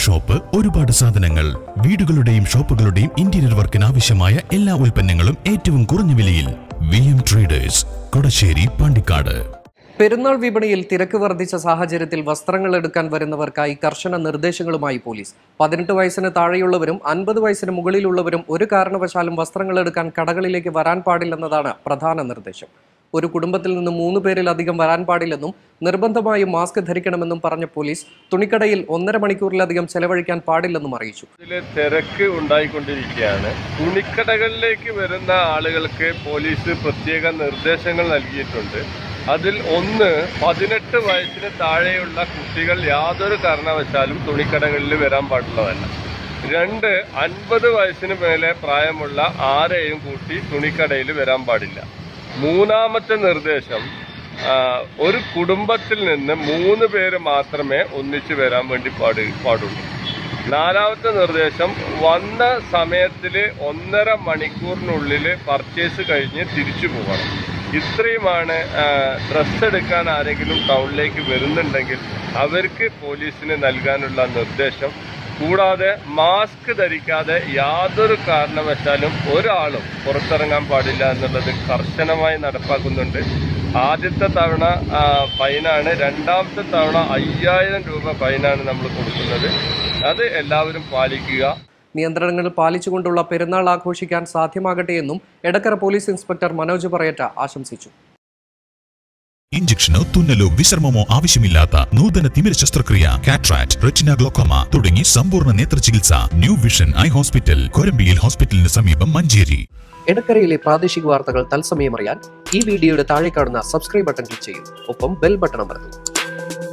Shop, ഒരുപാട് സാധനങ്ങൾ, വീടുകളുടെയും ഷോപ്പുകളുടെയും interior വർക്കിന് ആവശ്യമായ എല്ലാ ഉൽപ്പന്നങ്ങളും ഏറ്റവും കുറഞ്ഞ വിലയിൽ. VM traders, Kodassery, Pandikkad. പെരുന്നാൾ വിപണിയിൽ തിരക്ക് വർദ്ധിച്ച സാഹചര്യത്തിൽ വസ്ത്രങ്ങൾ എടുക്കാൻ വരുന്നവർക്കായി കർശന നിർദ്ദേശങ്ങളുമായി പോലീസ്. 18 വയസ്സിന് താഴെയുള്ളവരും 50 വയസ്സിന് മുകളിലുള്ളവരും ഒരു കാരണവശാലും വസ്ത്രങ്ങൾ എടുക്കാൻ കടകളിലേക്ക് വരാൻ പാടില്ലെന്നതാണ് പ്രധാന നിർദ്ദേശം. ഒരു കുടുംബത്തിൽ നിന്ന് 3 പേരിലധികം വരാൻ പാടില്ലെന്നും നിർബന്ധമായും മാസ്ക് ധരിക്കണമെന്നും പറഞ്ഞ പോലീസ് തുണിക്കടയിൽ 1.5 മണിക്കൂറിലധികം ചെലവഴിക്കാൻ പാടില്ലെന്നും അറിയിച്ചു. തിരക്ക് ഉണ്ടായിക്കൊണ്ടിരിക്കുകയാണ്. തുണിക്കടകളിലേക്ക് വരുന്ന ആളുകൾക്ക് പോലീസ് പ്രത്യേക നിർദ്ദേശങ്ങൾ നൽകിയിട്ടുണ്ട്. അതിൽ ഒന്ന്, 18 വയസ്സിന് താഴെയുള്ള കുട്ടികൾ യാതൊരു കാരണവശാലും തുണിക്കടകളിൽ വരാൻ പാടുള്ളതല്ല. 2, 50 വയസ്സിന് മേലെ പ്രായമുള്ള ആരെയും കൂട്ടി തുണിക്കടയിൽ വരാൻ പാടില്ല. മൂന്നാമത്തെ നിർദ്ദേശം, ഒരു കുടുംബത്തിൽ നിന്ന് 3 പേര് മാത്രമേ ഒന്നിച്ചു വരാൻ വേണ്ടി പാടുള്ളൂ. നാലാമത്തെ നിർദ്ദേശം, വന്ന സമയത്തിൽ 1.5 മണിക്കൂറിനുള്ളിൽ പർച്ചേസ് കഴിഞ്ഞ് തിരിച്ചു പോകണം. ഇത്രയുമാണ്. ഡ്രസ്സ് എടുക്കാൻ ആരെങ്കിലും ടൗണിലേക്ക് വരുന്നുണ്ടെങ്കിൽ അവർക്ക് പോലീസിന് നൽകാനുള്ള നിർദ്ദേശം. കൂടാതെ മാസ്ക് ധരിക്കാതെ യാതൊരു കാരണവശാലും ഒരാളും പുറത്തിറങ്ങാൻ പാടില്ല എന്നുള്ളത് കർശനമായി നടപ്പാക്കുന്നുണ്ട്. ആദ്യത്തെ തവണ ഫൈനാണ്, രണ്ടാമത്തെ തവണ 5000 രൂപ ഫൈനാണ് നമ്മൾ കൊടുക്കുന്നത്. അത് എല്ലാവരും പാലിക്കുക. നിയന്ത്രണങ്ങൾ പാലിച്ചുകൊണ്ടുള്ള പെരുന്നാൾ ആഘോഷിക്കാൻ സാധ്യമാകട്ടെയെന്നും എടക്കര പോലീസ് ഇൻസ്പെക്ടർ മനോജ് പറയറ്റ ആശംസിച്ചു. ഇഞ്ചക്ഷനോ തുന്നലോ വിശ്രമമോ ആവശ്യമില്ലാത്ത നൂതന തിമിര ശസ്ത്രക്രിയ, കാറ്ററാക്ട്, റെറ്റിന, ഗ്ലോക്കോമ തുടങ്ങി സമ്പൂർണ്ണ നേത്ര ചികിത്സ ന്യൂ വിഷൻ ഐ ഹോസ്പിറ്റൽ, കൊരമ്പിയിൽ ഹോസ്പിറ്റലിന് സമീപം, മഞ്ചേരി. എടക്കരയിലെ പ്രാദേശിക വാർത്തകൾ തത്സമയം അറിയാൻ ഈ വീഡിയോയുടെ താഴെ കാണുന്ന സബ്സ്ക്രൈബ് ബട്ടൺ ക്ലിക്ക് ചെയ്യൂ. ഒപ്പം ബെൽ ബട്ടൺ അമർത്തും.